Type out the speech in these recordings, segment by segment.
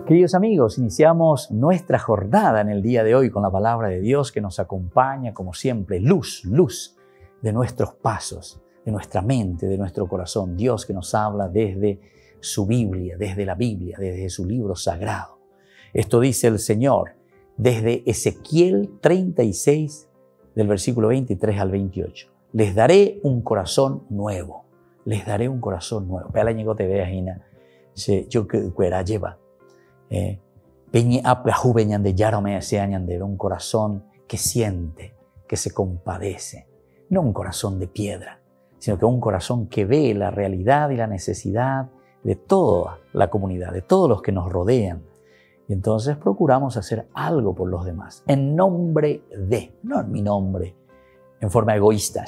Queridos amigos, iniciamos nuestra jornada en el día de hoy con la palabra de Dios que nos acompaña, como siempre, luz de nuestros pasos, de nuestra mente, de nuestro corazón. Dios que nos habla desde su Biblia, desde su libro sagrado. Esto dice el Señor desde Ezequiel 36, del versículo 23 al 28. Les daré un corazón nuevo. Les daré un corazón nuevo. Pela llegó te veas, Ina. Yo que lleva. Un corazón que siente, que se compadece, no un corazón de piedra, sino que un corazón que ve la realidad y la necesidad de toda la comunidad, de todos los que nos rodean. Y entonces procuramos hacer algo por los demás, en nombre de, no en mi nombre, en forma egoísta,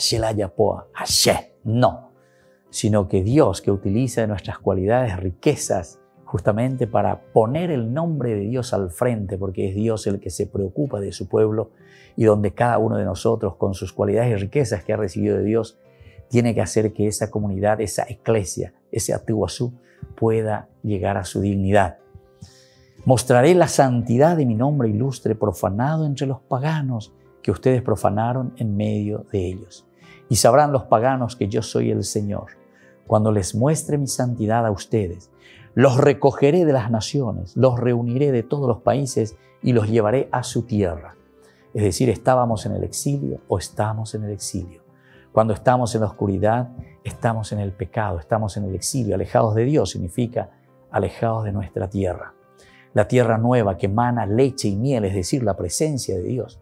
no, sino que Dios, que utiliza de nuestras cualidades, riquezas, justamente para poner el nombre de Dios al frente, porque es Dios el que se preocupa de su pueblo y donde cada uno de nosotros, con sus cualidades y riquezas que ha recibido de Dios, tiene que hacer que esa comunidad, esa eclesia, ese Atuazú, pueda llegar a su dignidad. Mostraré la santidad de mi nombre ilustre profanado entre los paganos que ustedes profanaron en medio de ellos. Y sabrán los paganos que yo soy el Señor, cuando les muestre mi santidad a ustedes. Los recogeré de las naciones, los reuniré de todos los países y los llevaré a su tierra. Es decir, estábamos en el exilio o estamos en el exilio. Cuando estamos en la oscuridad, estamos en el pecado, estamos en el exilio. Alejados de Dios significa alejados de nuestra tierra. La tierra nueva que emana leche y miel, es decir, la presencia de Dios.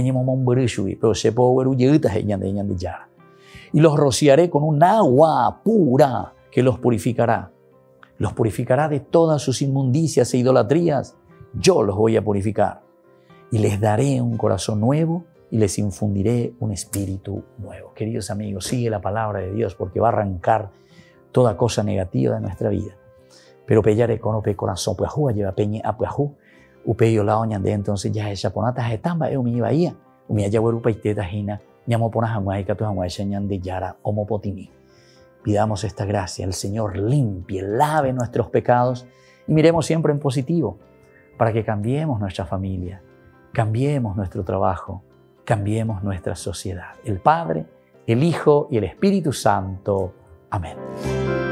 Y los rociaré con un agua pura que los purificará. Los purificará de todas sus inmundicias e idolatrías. Yo los voy a purificar. Y les daré un corazón nuevo y les infundiré un espíritu nuevo. Queridos amigos, sigue la palabra de Dios porque va a arrancar toda cosa negativa de nuestra vida. Pero pellare con ope corazón puajú, lleva peñe a puajú, upeyo la oña de entonces ya es japonata etamba mi bahía, mi allá huerupa y teta jina, ñamo pona jamuaica tu jamuaicha ñan de yara homopotini. Pidamos esta gracia, el Señor limpie, lave nuestros pecados y miremos siempre en positivo para que cambiemos nuestra familia, cambiemos nuestro trabajo, cambiemos nuestra sociedad. El Padre, el Hijo y el Espíritu Santo. Amén.